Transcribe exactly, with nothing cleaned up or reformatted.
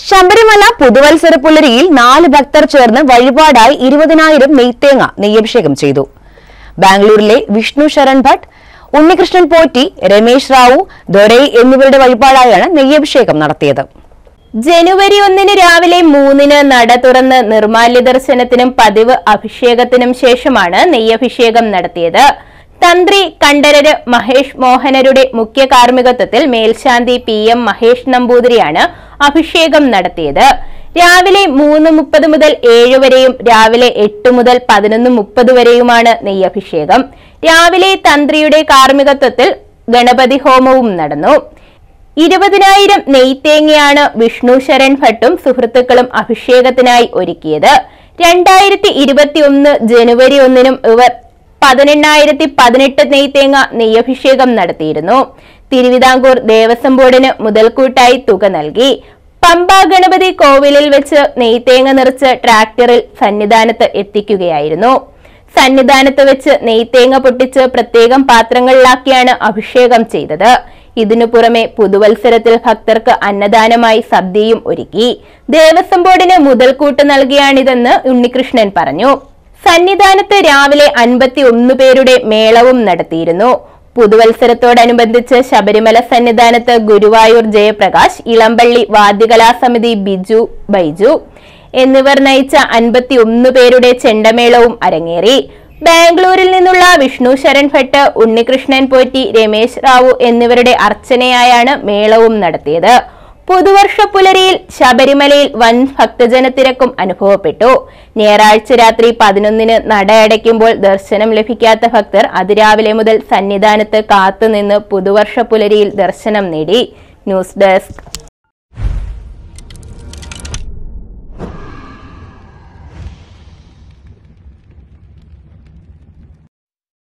ശബരിമല പുതുവത്സര പുലരിയിൽ നാല് ഭക്തർ ചേർന്ന് വഴിപാടായി ഇരുപതിനായിരം നെയ്ത്തേങ്ങ നെയ്യഭിഷേകം ചെയ്തു. ബാംഗ്ലൂരിലെ വിഷ്ണു ശരൺ ഭട്ട്, ഉണ്ണികൃഷ്ണൻ പോറ്റി, രമേശ് റാവു, ദൊരൈ എന്നിവരുടെ വഴിപാടായാണ് നെയ്യഭിഷേകം നടത്തിയത്. ജനുവരി ഒന്നിന് രാവിലെ മൂന്നിന് നട തുറന്ന് നിർമാല്യ ദർശനത്തിനും പതിവ് അഭിഷേകത്തിനും ശേഷമാണ് നെയ്യഭിഷേകം നടത്തിയത്. തന്ത്രി കണ്ഠരര് മഹേഷ് മോഹനരുടെ മുഖ്യ കാർമ്മികത്വത്തിൽ മേൽശാന്തി പി എം മഹേഷ് നമ്പൂതിരിയാണ് അഭിഷേകം നടത്തിയത്. രാവിലെ മൂന്ന് മുപ്പത് മുതൽ ഏഴ് വരെയും രാവിലെ എട്ട് മുതൽ പതിനൊന്ന് മുപ്പത് വരെയുമാണ് നെയ്യഭിഷേകം. രാവിലെ തന്ത്രിയുടെ കാർമ്മികത്വത്തിൽ ഗണപതി ഹോമവും നടന്നു. ഇരുപതിനായിരം നെയ്ത്തേങ്ങയാണ് വിഷ്ണു ശരൺ ഭട്ടും സുഹൃത്തുക്കളും അഭിഷേകത്തിനായി ഒരുക്കിയത്. രണ്ടായിരത്തി ഇരുപത്തി ഒന്ന് ജനുവരി ഒന്നിനും ഇവർ പതിനെണ്ണായിരത്തി പതിനെട്ട് നെയ്ത്തേങ്ങ നെയ്യഭിഷേകം നടത്തിയിരുന്നു. തിരുവിതാംകൂർ ദേവസ്വം ബോർഡിന് മുതൽക്കൂട്ടായി തുക നൽകി. പമ്പ ഗണപതി കോവിലിൽ വെച്ച് നെയ്ത്തേങ്ങ നിറച്ച് ട്രാക്ടറിൽ സന്നിധാനത്ത് എത്തിക്കുകയായിരുന്നു. സന്നിധാനത്ത് വെച്ച് നെയ്ത്തേങ്ങ പൊട്ടിച്ച് പ്രത്യേകം പാത്രങ്ങളിലാക്കിയാണ് അഭിഷേകം ചെയ്തത്. ഇതിനു പുറമെ പുതുവത്സരത്തിൽ ഭക്തർക്ക് അന്നദാനമായി സദ്യയും ഒരുക്കി. ദേവസ്വം ബോർഡിന് മുതൽക്കൂട്ട് നൽകിയാണിതെന്ന് ഉണ്ണികൃഷ്ണൻ പറഞ്ഞു. സന്നിധാനത്ത് രാവിലെ അൻപത്തി ഒന്ന് പേരുടെ മേളവും നടത്തിയിരുന്നു. പുതുവത്സരത്തോടനുബന്ധിച്ച് ശബരിമല സന്നിധാനത്ത് ഗുരുവായൂർ ജയപ്രകാശ്, ഇളമ്പള്ളി വാദ്യകലാസമിതി ബിജു ബൈജു എന്നിവർ നയിച്ച അൻപത്തി ഒന്ന് പേരുടെ ചെണ്ടമേളവും അരങ്ങേറി. ബാംഗ്ലൂരിൽ നിന്നുള്ള വിഷ്ണു ശരൺ ഭട്ട്, ഉണ്ണികൃഷ്ണൻ പോറ്റി, രമേശ് റാവു എന്നിവരുടെ അർച്ചനയായാണ് മേളവും നടത്തിയത്. പുതുവർഷ പുലരിയിൽ ശബരിമലയിൽ വൻ ഭക്തജനത്തിരക്കും അനുഭവപ്പെട്ടു. ഞായറാഴ്ച രാത്രി പതിനൊന്നിന് നട അടയ്ക്കുമ്പോൾ ദർശനം ലഭിക്കാത്ത ഭക്തർ അതിരാവിലെ മുതൽ സന്നിധാനത്ത് കാത്തുനിന്ന് പുതുവർഷ പുലരിയിൽ ദർശനം നേടി. News desk.